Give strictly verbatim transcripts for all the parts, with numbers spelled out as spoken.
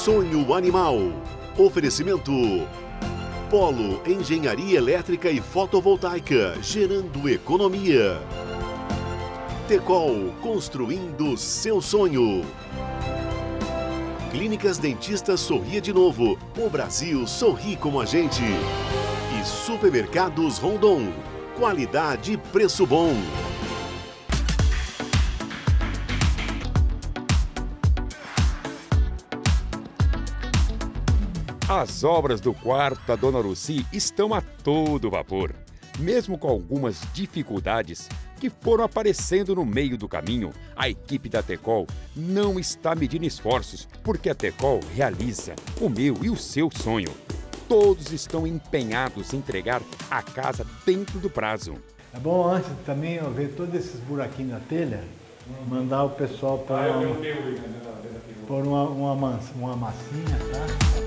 Sonho Animal. Oferecimento Polo Engenharia Elétrica e Fotovoltaica, gerando economia. Tecol, construindo seu sonho. Clínicas Dentistas Sorria de Novo. O Brasil sorri como a gente. E Supermercados Rondon. Qualidade e preço bom. As obras do quarto da Dona Lucy estão a todo vapor, mesmo com algumas dificuldades que foram aparecendo no meio do caminho. A equipe da Tecol não está medindo esforços, porque a Tecol realiza o meu e o seu sonho. Todos estão empenhados em entregar a casa dentro do prazo. É bom antes também eu ver todos esses buraquinhos na telha, mandar o pessoal para ah, uma, por uma, uma, uma massinha, tá?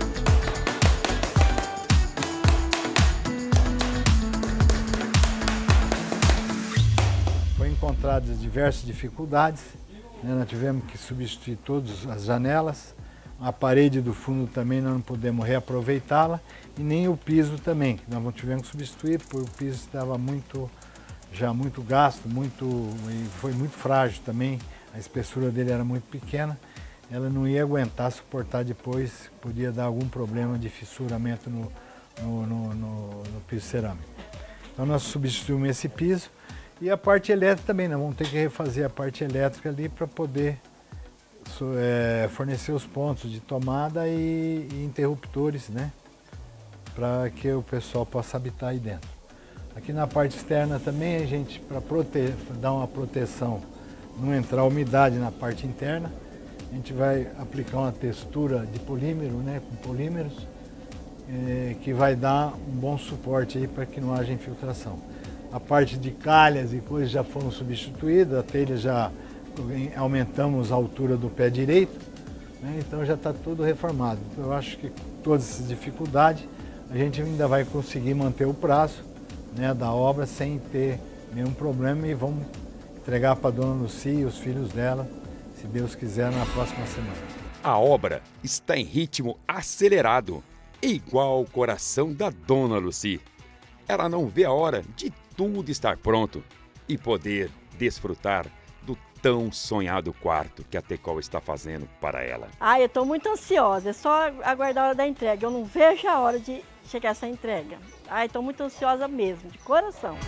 Encontradas diversas dificuldades, né? Nós tivemos que substituir todas as janelas, a parede do fundo também nós não podemos reaproveitá-la e nem o piso também, nós não tivemos que substituir porque o piso estava muito, já muito gasto, muito, e foi muito frágil também, a espessura dele era muito pequena, ela não ia aguentar suportar depois, podia dar algum problema de fissuramento no, no, no, no, no piso cerâmico. Então nós substituímos esse piso. E a parte elétrica também, nós vamos ter que refazer a parte elétrica ali para poder é, fornecer os pontos de tomada e, e interruptores, né? Para que o pessoal possa habitar aí dentro. Aqui na parte externa também, a gente, para dar uma proteção, não entrar umidade na parte interna, a gente vai aplicar uma textura de polímero, né? Com polímeros, é, que vai dar um bom suporte aí para que não haja infiltração. A parte de calhas e coisas já foram substituídas, a telha já aumentamos a altura do pé direito, né? Então já está tudo reformado. Eu acho que com todas essas dificuldades a gente ainda vai conseguir manter o prazo, né, da obra sem ter nenhum problema e vamos entregar para a Dona Lucy e os filhos dela, se Deus quiser, na próxima semana. A obra está em ritmo acelerado, igual o coração da Dona Lucy. Ela não vê a hora de tudo estar pronto e poder desfrutar do tão sonhado quarto que a Tecol está fazendo para ela. Ah, eu estou muito ansiosa, é só aguardar a hora da entrega. Eu não vejo a hora de chegar essa entrega. Ah, estou muito ansiosa mesmo, de coração.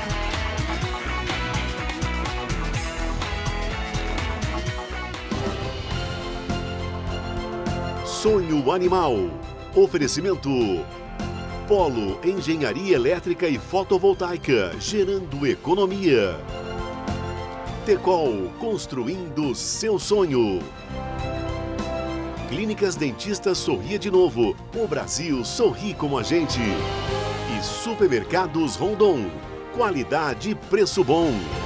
Sonho Animal. Oferecimento Polo Engenharia Elétrica e Fotovoltaica, gerando economia. Tecol, construindo seu sonho. Clínicas Dentistas Sorria de Novo. O Brasil sorri como a gente. E Supermercados Rondon. Qualidade e preço bom.